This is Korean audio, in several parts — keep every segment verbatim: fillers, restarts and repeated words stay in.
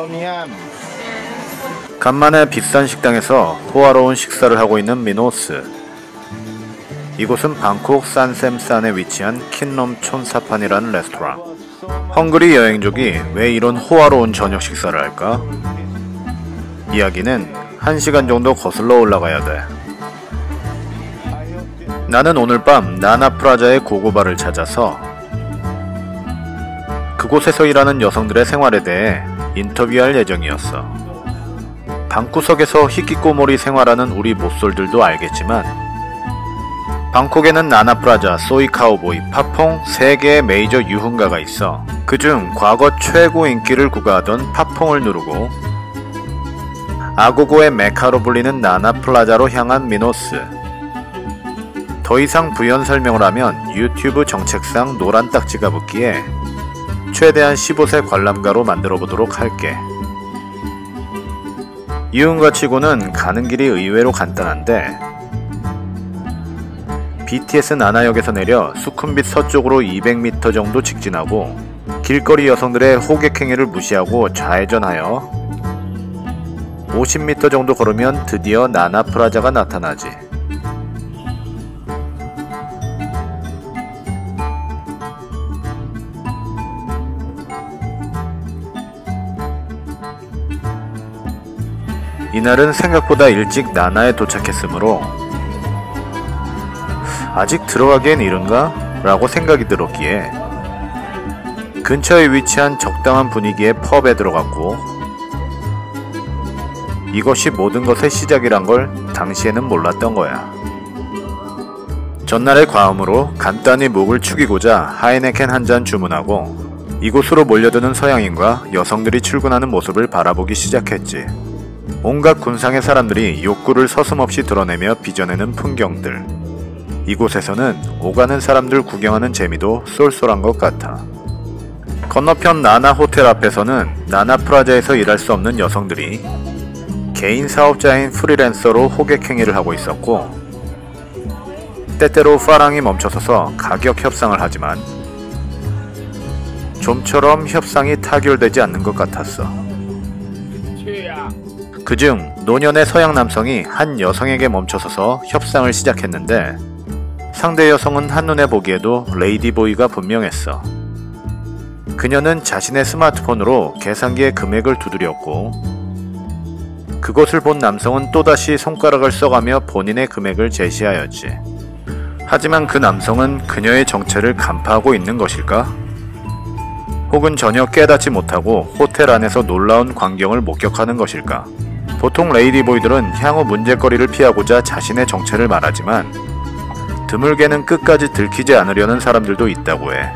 간만에 비싼 식당에서 호화로운 식사를 하고 있는 미노스. 이곳은 방콕 산셈산에 위치한 킨롬 촌사판이라는 레스토랑. 헝그리 여행족이 왜 이런 호화로운 저녁 식사를 할까? 이야기는 한 시간 정도 거슬러 올라가야 돼. 나는 오늘 밤 나나프라자의 고고바를 찾아서 그곳에서 일하는 여성들의 생활에 대해 인터뷰할 예정이었어. 방구석에서 히키코모리 생활하는 우리 모쏠들도 알겠지만 방콕에는 나나프라자, 소이카우보이, 팝퐁 세 개의 메이저 유흥가가 있어. 그중 과거 최고 인기를 구가하던 팝퐁을 누르고 아고고의 메카로 불리는 나나플라자로 향한 미노스. 더 이상 부연 설명을 하면 유튜브 정책상 노란 딱지가 붙기에 최대한 십오 세 관람가로 만들어 보도록 할게. 유흥가 치고는 가는 길이 의외로 간단한데 비티에스 나나역에서 내려 수쿰빗 서쪽으로 이백 미터 정도 직진하고 길거리 여성들의 호객행위를 무시하고 좌회전하여 오십 미터 정도 걸으면 드디어 나나프라자가 나타나지. 이날은 생각보다 일찍 나나에 도착했으므로 아직 들어가기엔 이른가? 라고 생각이 들었기에 근처에 위치한 적당한 분위기의 펍에 들어갔고 이것이 모든 것의 시작이란 걸 당시에는 몰랐던 거야. 전날의 과음으로 간단히 목을 축이고자 하이네켄 한 잔 주문하고 이곳으로 몰려드는 서양인과 여성들이 출근하는 모습을 바라보기 시작했지. 온갖 군상의 사람들이 욕구를 서슴없이 드러내며 빚어내는 풍경들. 이곳에서는 오가는 사람들 구경하는 재미도 쏠쏠한 것 같아. 건너편 나나 호텔 앞에서는 나나프라자에서 일할 수 없는 여성들이 개인 사업자인 프리랜서로 호객행위를 하고 있었고 때때로 파랑이 멈춰서서 가격 협상을 하지만 좀처럼 협상이 타결되지 않는 것 같았어. 그중 노년의 서양 남성이 한 여성에게 멈춰서서 협상을 시작했는데 상대 여성은 한눈에 보기에도 레이디보이가 분명했어. 그녀는 자신의 스마트폰으로 계산기의 금액을 두드렸고 그것을 본 남성은 또다시 손가락을 써가며 본인의 금액을 제시하였지. 하지만 그 남성은 그녀의 정체를 간파하고 있는 것일까? 혹은 전혀 깨닫지 못하고 호텔 안에서 놀라운 광경을 목격하는 것일까? 보통 레이디보이들은 향후 문제거리를 피하고자 자신의 정체를 말하지만 드물게는 끝까지 들키지 않으려는 사람들도 있다고 해.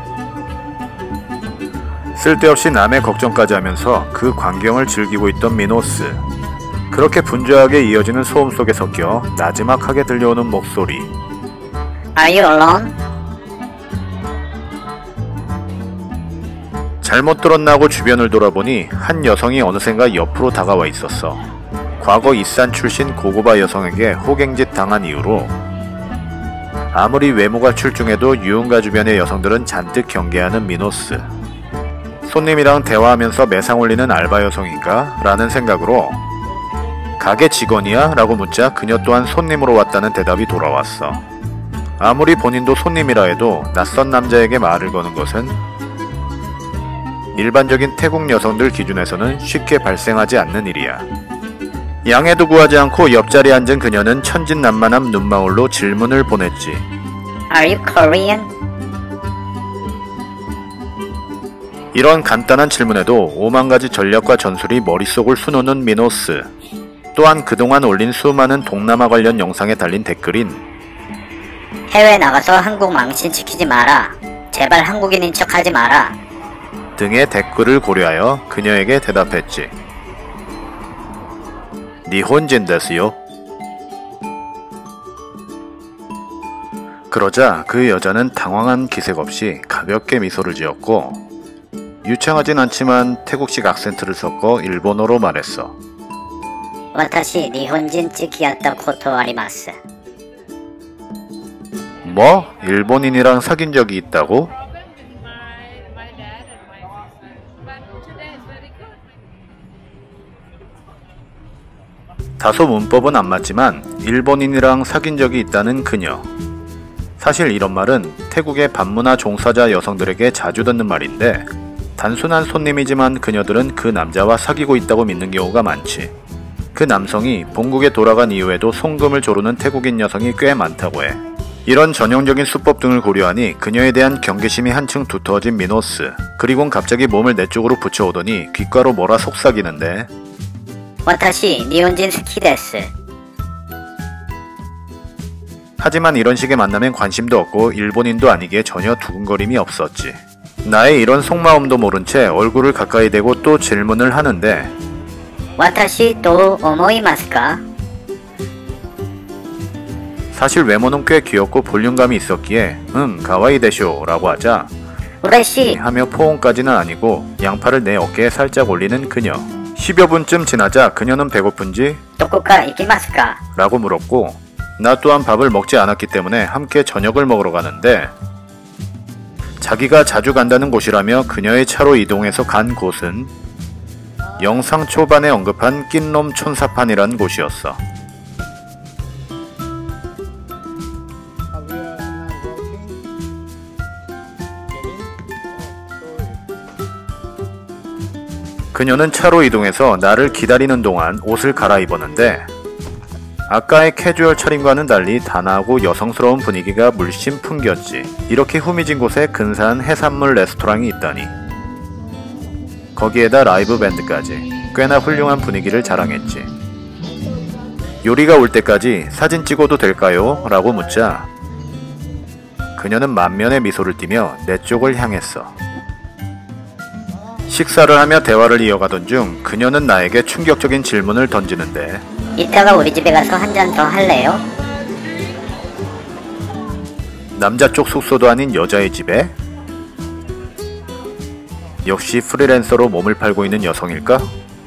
쓸데없이 남의 걱정까지 하면서 그 광경을 즐기고 있던 미노스. 그렇게 분주하게 이어지는 소음 속에 섞여 나지막하게 들려오는 목소리. Are you alone? 잘못 들었나 하고 주변을 돌아보니 한 여성이 어느샌가 옆으로 다가와 있었어. 과거 이산 출신 고고바 여성에게 호갱짓 당한 이후로 아무리 외모가 출중해도 유흥가 주변의 여성들은 잔뜩 경계하는 미노스. 손님이랑 대화하면서 매상 올리는 알바 여성인가? 라는 생각으로 가게 직원이야? 라고 묻자 그녀 또한 손님으로 왔다는 대답이 돌아왔어. 아무리 본인도 손님이라 해도 낯선 남자에게 말을 거는 것은 일반적인 태국 여성들 기준에서는 쉽게 발생하지 않는 일이야. 양해도 구하지 않고 옆자리에 앉은 그녀는 천진난만한 눈망울로 질문을 보냈지. Are you Korean? 이런 간단한 질문에도 오만 가지 전략과 전술이 머릿속을 수놓는 미노스. 또한 그동안 올린 수많은 동남아 관련 영상에 달린 댓글인 해외 나가서 한국 망신시키지 마라. 제발 한국인인 척하지 마라. 등의 댓글을 고려하여 그녀에게 대답했지. 니혼진 데스요? 그러자 그 여자는 당황한 기색 없이 가볍게 미소를 지었고 유창하진 않지만 태국식 악센트를 섞어 일본어로 말했어. 와타시 니혼진 찌키야타 코토 아리마스. 뭐? 일본인이랑 사귄 적이 있다고? 다소 문법은 안 맞지만 일본인이랑 사귄 적이 있다는 그녀. 사실 이런 말은 태국의 반문화 종사자 여성들에게 자주 듣는 말인데 단순한 손님이지만 그녀들은 그 남자와 사귀고 있다고 믿는 경우가 많지. 그 남성이 본국에 돌아간 이후에도 송금을 조르는 태국인 여성이 꽤 많다고 해. 이런 전형적인 수법 등을 고려하니 그녀에 대한 경계심이 한층 두터워진 미노스. 그리곤 갑자기 몸을 내 쪽으로 붙여오더니 귓가로 뭐라 속삭이는데 私、日本人好きです. 하지만 이런 식의 만남엔 관심도 없고 일본인도 아니기에 전혀 두근거림이 없었지. 나의 이런 속마음도 모른 채 얼굴을 가까이 대고 또 질문을 하는데 私どう思いますか? 사실 외모는 꽤 귀엽고 볼륨감이 있었기에 음 가와이 데쇼 라고 하자 嬉しい. 하며 포옹까지는 아니고 양팔을 내 어깨에 살짝 올리는 그녀. 십여 분쯤 지나자 그녀는 배고픈지 どこか行きますか? 라고 물었고 나 또한 밥을 먹지 않았기 때문에 함께 저녁을 먹으러 가는데 자기가 자주 간다는 곳이라며 그녀의 차로 이동해서 간 곳은 영상 초반에 언급한 낀놈 촌사판이란 곳이었어. 그녀는 차로 이동해서 나를 기다리는 동안 옷을 갈아입었는데 아까의 캐주얼 차림과는 달리 단아하고 여성스러운 분위기가 물씬 풍겼지. 이렇게 후미진 곳에 근사한 해산물 레스토랑이 있다니. 거기에다 라이브 밴드까지 꽤나 훌륭한 분위기를 자랑했지. 요리가 올 때까지 사진 찍어도 될까요? 라고 묻자 그녀는 만면의 미소를 띠며 내 쪽을 향했어. 식사를 하며 대화를 이어가던 중 그녀는 나에게 충격적인 질문을 던지는데 이따가 우리 집에 가서 한 잔 더 할래요? 남자 쪽 숙소도 아닌 여자의 집에? 역시 프리랜서로 몸을 팔고 있는 여성일까?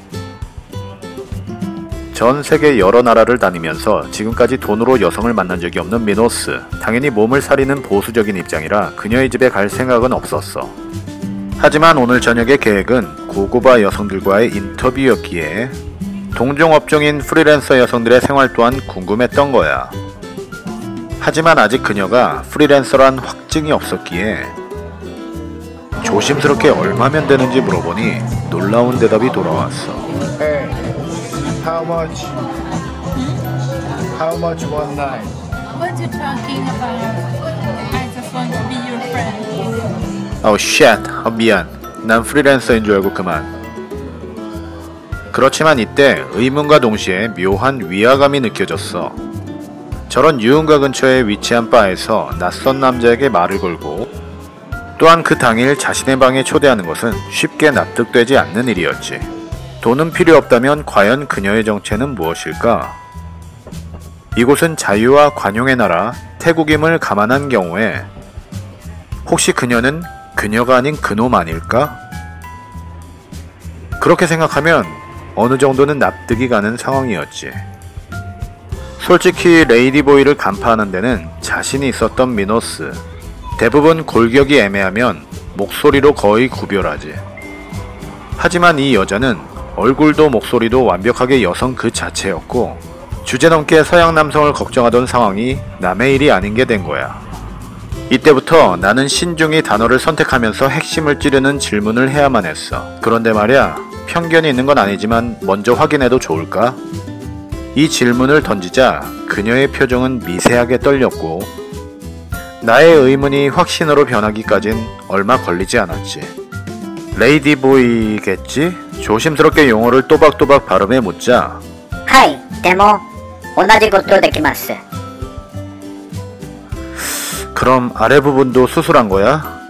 전 세계 여러 나라를 다니면서 지금까지 돈으로 여성을 만난 적이 없는 미노스. 당연히 몸을 사리는 보수적인 입장이라 그녀의 집에 갈 생각은 없었어. 하지만 오늘 저녁의 계획은 고고바 여성들과의 인터뷰였기에 동종업종인 프리랜서 여성들의 생활 또한 궁금했던 거야. 하지만 아직 그녀가 프리랜서란 확증이 없었기에 조심스럽게 얼마면 되는지 물어보니 놀라운 대답이 돌아왔어. Hey, how much? How much one night? What you talking about? I just want to be your friend. Oh shit, 아, 미안. 난 프리랜서인 줄 알고 그만. 그렇지만 이때 의문과 동시에 묘한 위화감이 느껴졌어. 저런 유흥가 근처에 위치한 바에서 낯선 남자에게 말을 걸고 또한 그 당일 자신의 방에 초대하는 것은 쉽게 납득되지 않는 일이었지. 돈은 필요 없다면 과연 그녀의 정체는 무엇일까? 이곳은 자유와 관용의 나라 태국임을 감안한 경우에 혹시 그녀는 그녀가 아닌 그놈 아닐까? 그렇게 생각하면 어느 정도는 납득이 가는 상황이었지. 솔직히 레이디보이를 간파하는 데는 자신이 있었던 미노스. 대부분 골격이 애매하면 목소리로 거의 구별하지. 하지만 이 여자는 얼굴도 목소리도 완벽하게 여성 그 자체였고 주제넘게 서양 남성을 걱정하던 상황이 남의 일이 아닌 게 된 거야. 이때부터 나는 신중히 단어를 선택하면서 핵심을 찌르는 질문을 해야만 했어. 그런데 말야, 편견이 있는 건 아니지만 먼저 확인해도 좋을까? 이 질문을 던지자 그녀의 표정은 미세하게 떨렸고 나의 의문이 확신으로 변하기까진 얼마 걸리지 않았지. 레이디보이겠지? 조심스럽게 용어를 또박또박 발음해 묻자 はい、でも同じことできます. 그럼 아래 부분도 수술한 거야?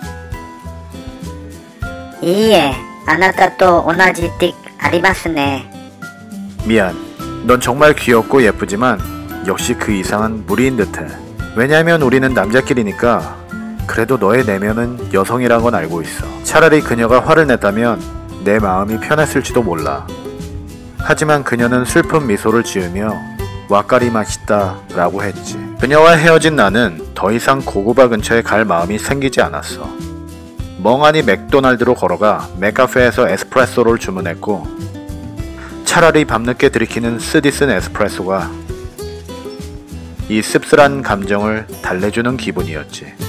いいえ、あなたと同じ띠ありますね. 미안. 넌 정말 귀엽고 예쁘지만 역시 그 이상은 무리인 듯해. 왜냐면 우리는 남자끼리니까. 그래도 너의 내면은 여성이란 건 알고 있어. 차라리 그녀가 화를 냈다면 내 마음이 편했을지도 몰라. 하지만 그녀는 슬픈 미소를 지으며 와까리 맛있다 라고 했지. 그녀와 헤어진 나는 더 이상 고구바 근처에 갈 마음이 생기지 않았어. 멍하니 맥도날드로 걸어가 맥카페에서 에스프레소를 주문했고 차라리 밤늦게 들이키는 쓰디쓴 에스프레소가 이 씁쓸한 감정을 달래주는 기분이었지.